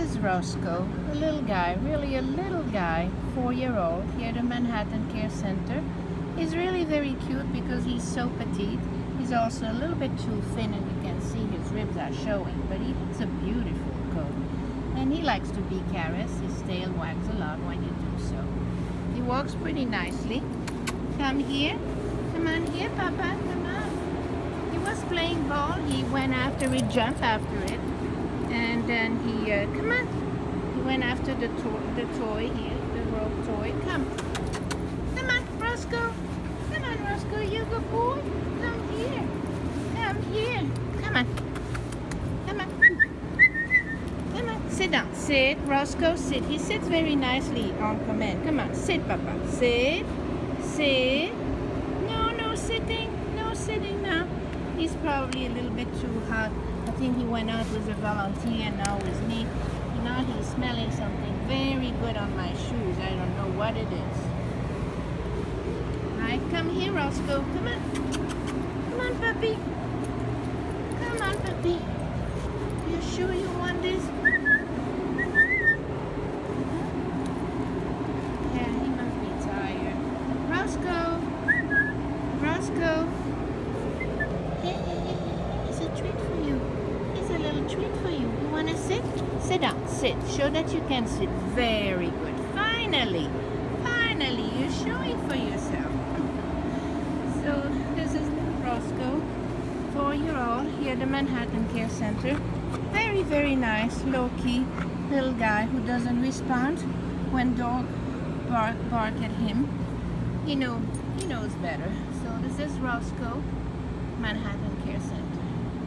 is Roscoe, a little guy, really a little guy, 4-year-old, here at the Manhattan Care Center. He's really very cute because he's so petite. He's also a little bit too thin, and you can see his ribs are showing, but he has a beautiful coat. And he likes to be caressed. His tail wags a lot when you do so. He walks pretty nicely. Come here. Come on here, Papa. Come on. He was playing ball. He went after it, jumped after it. And then he, come on. He went after the toy here, the rope toy. Come. Come on, Roscoe. Come on, Roscoe. You good boy. Come here. Come here. Come on. Come on. Come on. Sit down. Sit, Roscoe. Sit. He sits very nicely on command. Come on. Sit, Papa. Sit. Sit. No, no sitting. No sitting now. He's probably a little bit too hot. I think he went out with a volunteer and now with me. And now he's smelling something very good on my shoes. I don't know what it is. Right, come here, Roscoe. Come on. Come on, puppy. Come on, puppy. You sure you want this? Yeah, he must be tired. Roscoe. Roscoe. It's a treat for you. It's a little treat for you. You want to sit? Sit down. Sit. Show that you can sit. Very good. Finally. Finally, you're showing for yourself. So, this is Roscoe, 4-year-old, here at the Manhattan Care Center. Very, very nice, low-key little guy who doesn't respond when dogs bark at him. He knows better. So, this is Roscoe, Manhattan Care Center.